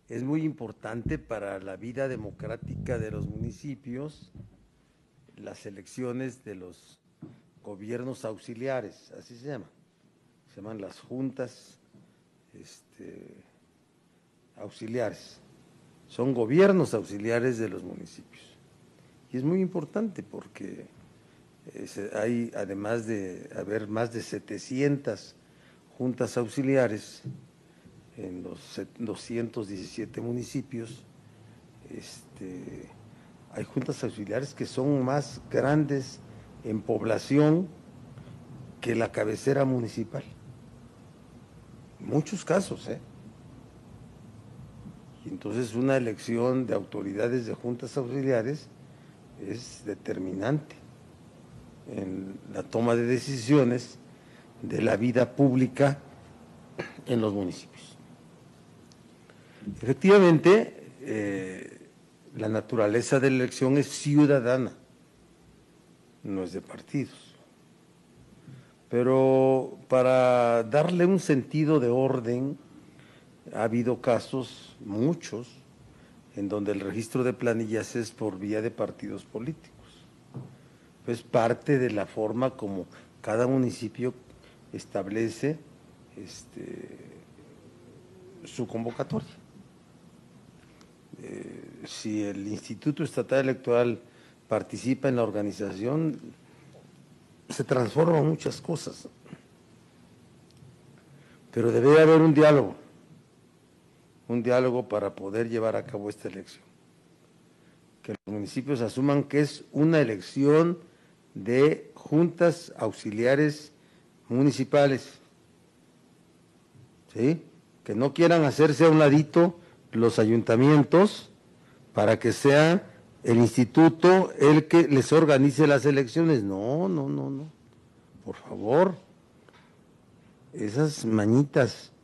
es muy importante para la vida democrática de los municipios las elecciones de los gobiernos auxiliares, así se llaman las juntas auxiliares, son gobiernos auxiliares de los municipios. Y es muy importante porque hay, además de haber más de 700 juntas auxiliares en los 217 municipios, hay juntas auxiliares que son más grandes en población que la cabecera municipal. En muchos casos, Y entonces una elección de autoridades de juntas auxiliares es determinante en la toma de decisiones de la vida pública en los municipios. Efectivamente, la naturaleza de la elección es ciudadana, no es de partidos. Pero para darle un sentido de orden, ha habido casos, muchos, en donde el registro de planillas es por vía de partidos políticos. Es parte de la forma como cada municipio establece su convocatoria. Si el Instituto Estatal Electoral participa en la organización, se transforman muchas cosas, pero debe haber un diálogo para poder llevar a cabo esta elección. Que los municipios asuman que es una elección de juntas auxiliares municipales, ¿sí? Que no quieran hacerse a un ladito los ayuntamientos para que sea el instituto el que les organice las elecciones. No, por favor, esas mañitas